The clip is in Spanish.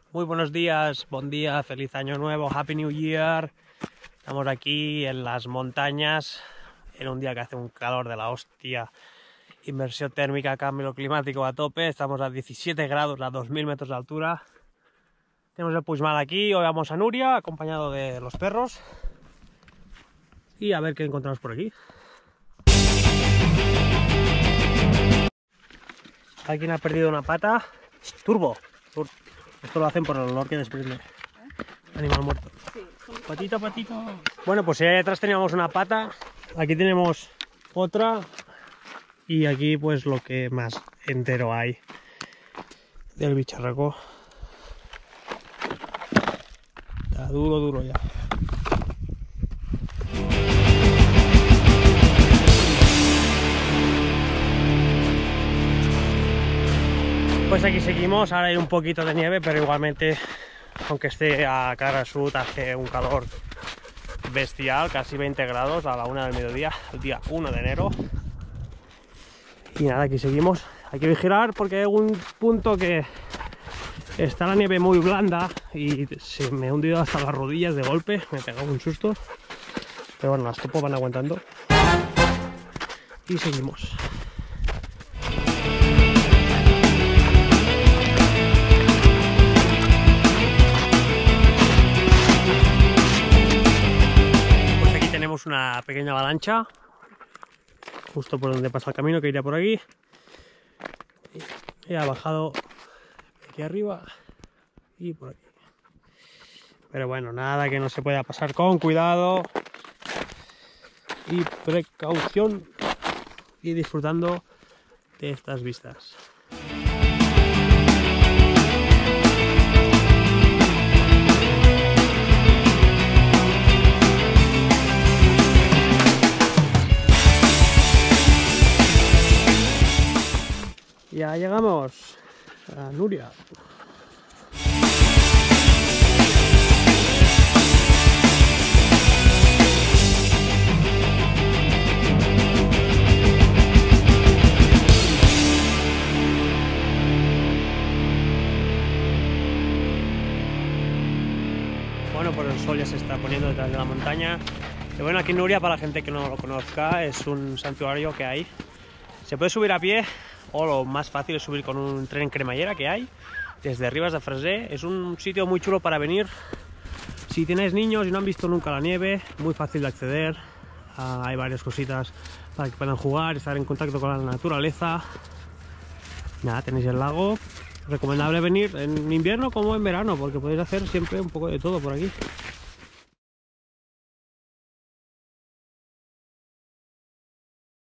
Muy buenos días, buen día, feliz año nuevo, Happy New Year. Estamos aquí en las montañas, en un día que hace un calor de la hostia. Inversión térmica, cambio climático a tope. Estamos a 17 grados, a 2000 metros de altura. Tenemos el Puigmal aquí, hoy vamos a Núria, acompañado de los perros. Y a ver qué encontramos por aquí. Alguien ha perdido una pata. Turbo. Esto lo hacen por el olor que desprende. Animal muerto. Patita, patita. Bueno, pues ahí atrás teníamos una pata. Aquí tenemos otra. Y aquí pues lo que más entero hay del bicharraco. Está duro, duro ya. Pues aquí seguimos, ahora hay un poquito de nieve, pero igualmente, aunque esté a cara sur, hace un calor bestial, casi 20 grados a la 1 del mediodía, el día 1 de enero. Y nada, aquí seguimos. Hay que vigilar porque hay un punto que está la nieve muy blanda y se me ha hundido hasta las rodillas de golpe, me he pegado un susto. Pero bueno, las topos van aguantando. Y seguimos. Tenemos una pequeña avalancha justo por donde pasa el camino, que iría por aquí, y ha bajado aquí arriba y por aquí. Pero bueno, nada que no se pueda pasar, con cuidado y precaución, y disfrutando de estas vistas. Ya llegamos a Núria. Bueno, pues el sol ya se está poniendo detrás de la montaña. Y bueno, aquí en Núria, para la gente que no lo conozca, es un santuario que hay. Se puede subir a pie, o lo más fácil es subir con un tren cremallera que hay desde Ribes de Freser. Es un sitio muy chulo para venir si tenéis niños y no han visto nunca la nieve, muy fácil de acceder. Hay varias cositas para que puedan jugar, estar en contacto con la naturaleza. Nada, tenéis el lago. Recomendable venir en invierno como en verano, porque podéis hacer siempre un poco de todo por aquí.